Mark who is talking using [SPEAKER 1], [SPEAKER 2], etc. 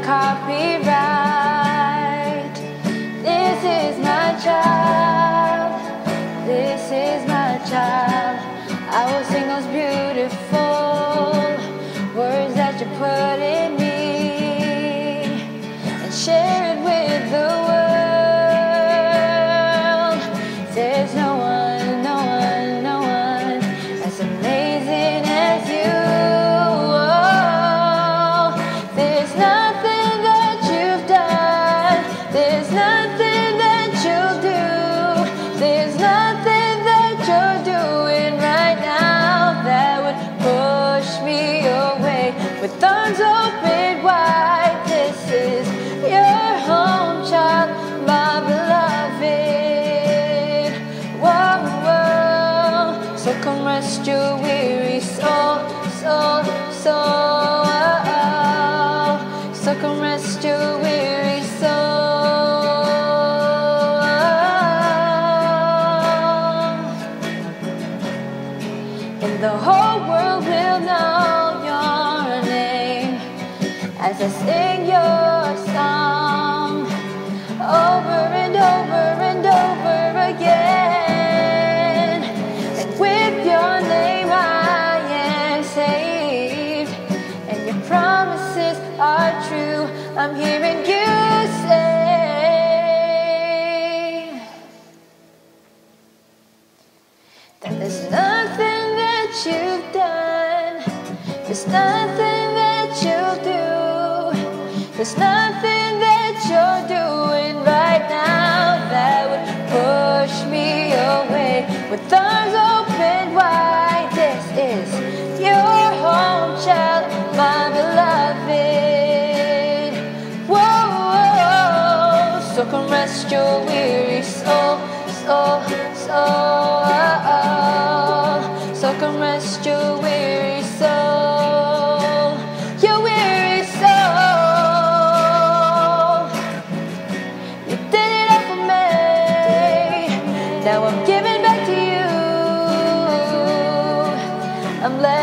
[SPEAKER 1] copyright. This is my child, this is my child. I will sing those beautiful words that you put in me and share it with the world. There's no one, no one, no one as amazing as you. Oh, there's nothing that you've done, there's nothing that you'll do, there's nothing that you're doing right now that would push me away. With arms open wide, this is your home, child, my beloved. Whoa, whoa. So come rest your weary soul, soul, soul. So come rest your weary soul. And the whole world will know your name as I sing your song over and over and over again. And with your name I am saved, and your promises are true. I'm hearing you say that there's nothing that you've done, there's nothing that you'll do, there's nothing that you're doing right now that would push me away. With arms open wide, this is your home, child, my beloved. Whoa, whoa. So come rest your weary soul, soul, soul. So come rest your weary soul, your weary soul. You did it all for me, now I'm giving back to you. I'm